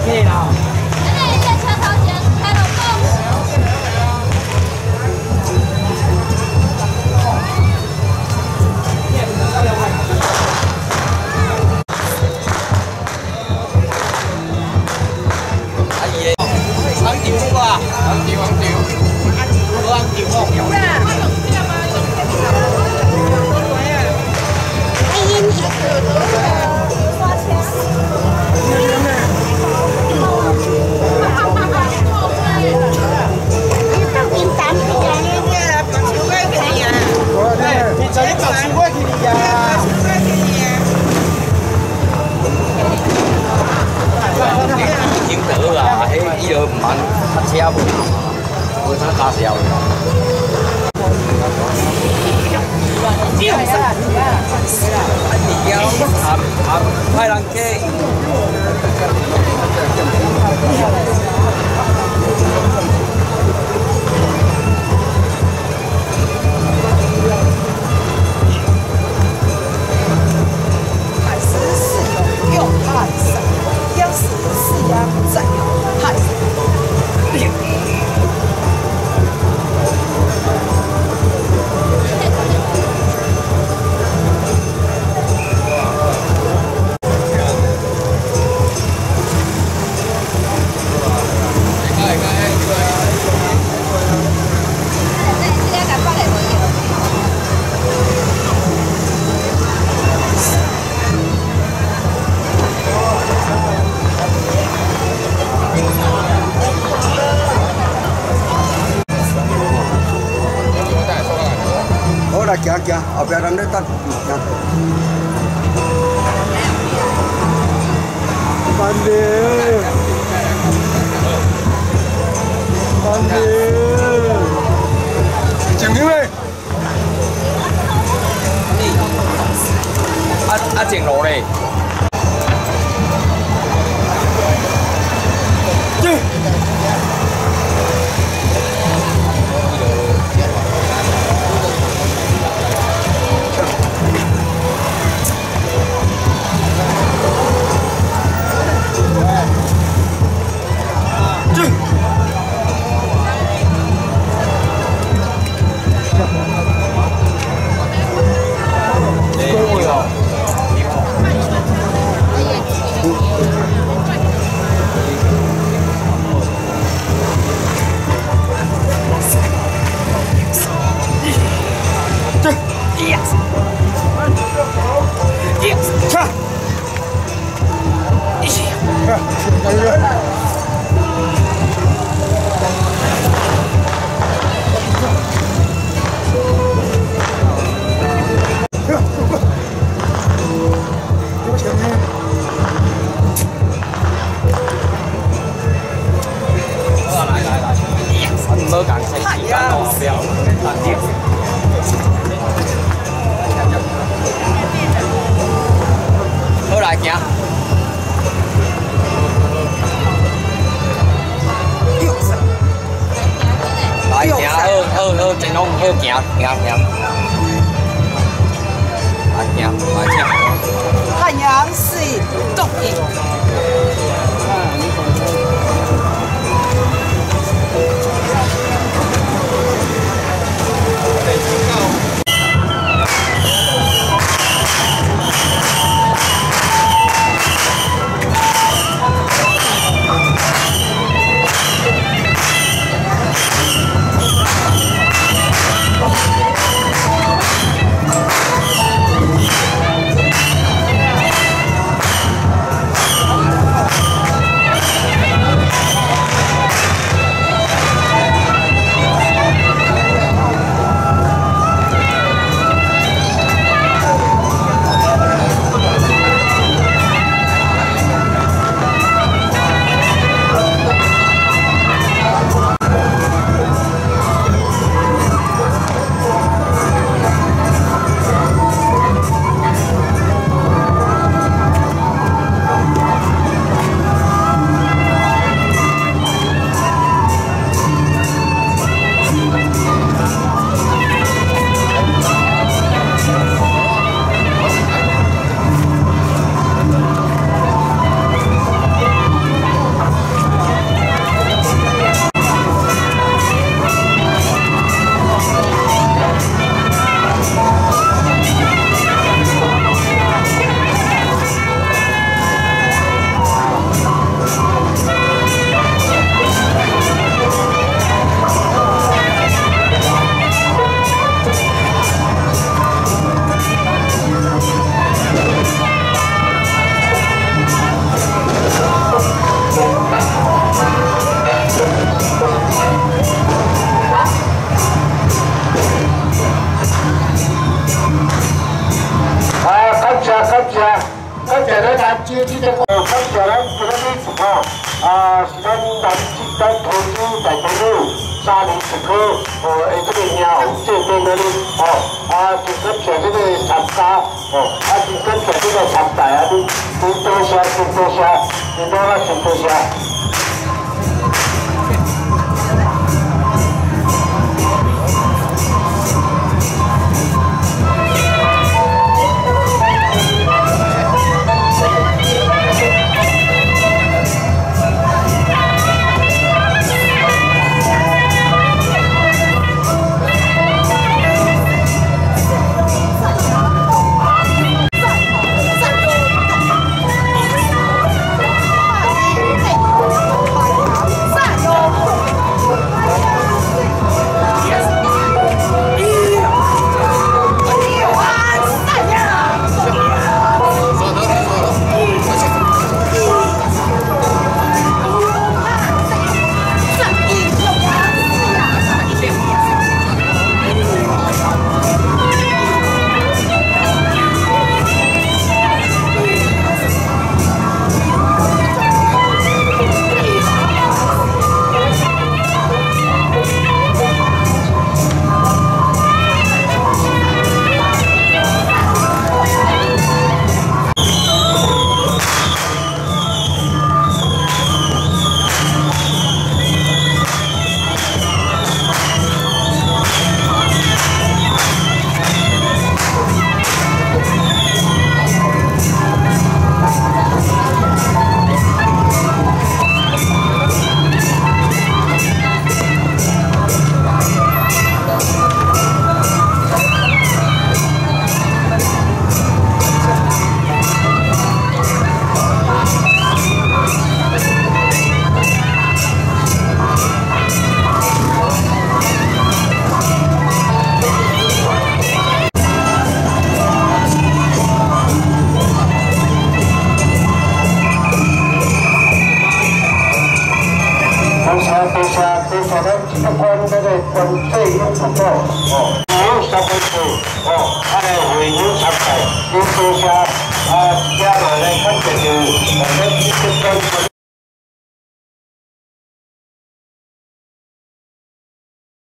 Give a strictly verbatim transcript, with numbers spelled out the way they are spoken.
K 啦。 伊就唔慢，塞车无，无啥加销。啊啊，派人给。海狮是有用害神，要死是呀，再有害神。 来行行，后壁人咧等。慢点，慢点。前面嘞？啊啊，前路嘞？对。 冇讲成时间哦，不要打电。好来行。来行，好好好，真拢好行行行。来行，来行。太阳是动物。 Hãy subscribe cho kênh Ghiền Mì Gõ để không bỏ lỡ 啊，是咱咱咱投资大朋友三年一颗，哦，诶，这个鸟这边嗰啲，哦，啊，就跟住这个参加，哦，啊，就跟住这个参大啊，你你多谢，真多谢，你多啦，真多谢。 多谢多谢咱这个关那个关费用不够哦，还有消费者哦，他来回应参赛，多谢。